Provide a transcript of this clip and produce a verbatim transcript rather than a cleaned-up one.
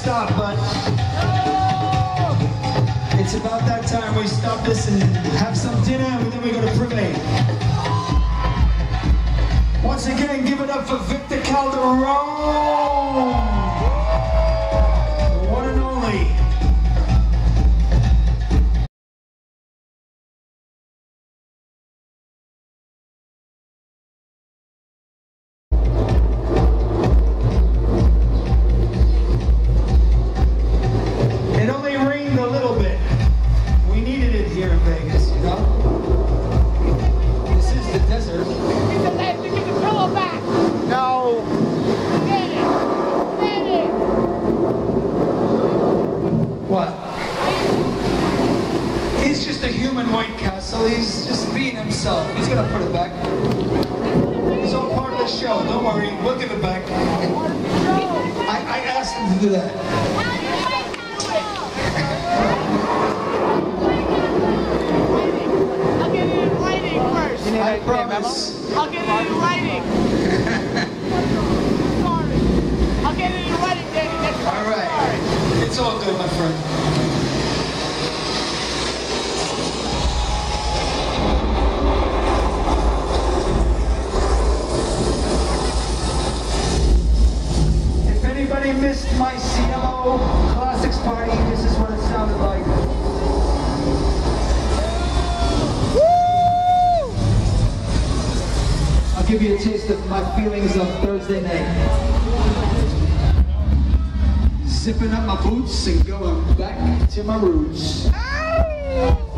stop, but it's about that time we stop this and have some dinner, and then we go to Privé. Once again, give it up for Victor Calderón, the one and only. It only rained a little bit. We needed it here in Vegas, you know? This is the desert. No. Get it! Get it! What? He's just a human White Castle. He's just being himself. He's gonna put it back. It's all part of the show. Don't worry. We'll give it back. I, I asked him to do that. I'll get it in writing first. I promise. I'll get it in writing. Sorry. I'll get it in writing, Danny. That's All right. It's all good, my friend. If anybody missed my C M O Classics party, this is what it sounded like. I'll give you a taste of my feelings on Thursday night. Zipping up my boots and going back to my roots.